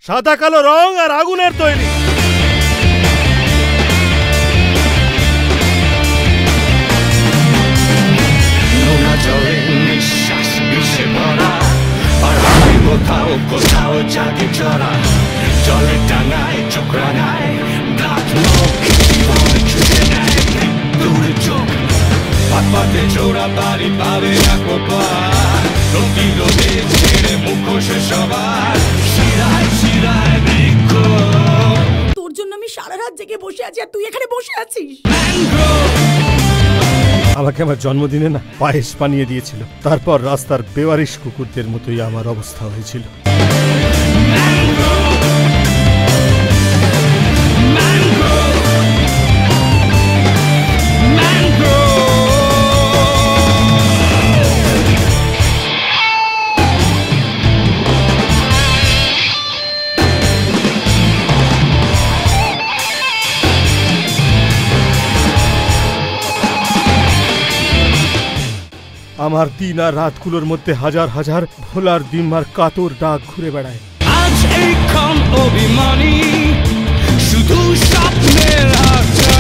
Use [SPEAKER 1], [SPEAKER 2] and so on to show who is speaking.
[SPEAKER 1] সাদা কালো রং আর আগুনের তৈরি।
[SPEAKER 2] নিঃশ্বাস বিষে ভরা, আর কোথাও কোথাও জাগে চড়া, জলে টাঙায় চোখ রাঙায়, দাঁত ছুটে নেয় দূরে চোখ, পাতে চোরা বাড়ি পাবে না কোপার, রোদে ছেড়ে মুখোশে সবার, শিরায় শিরায় বৃক্ষ।
[SPEAKER 3] তোর জন্য আমি সারা রাত জেগে বসে আছি আর তুই এখানে বসে আছিস।
[SPEAKER 1] আমাকে আমার জন্মদিনে না পায়েস বানিয়ে দিয়েছিল, তারপর রাস্তার বেওয়ারিশ কুকুরদের মতোই আমার অবস্থা হয়েছিল। আমার দিন আর রাতগুলোর মধ্যে হাজার হাজার ভোলার ডিম্বার কাতর ডাক ঘুরে বেড়ায়।
[SPEAKER 2] আজ এইক্ষণ অভিমানী, শুধু স্বপ্নের আশা।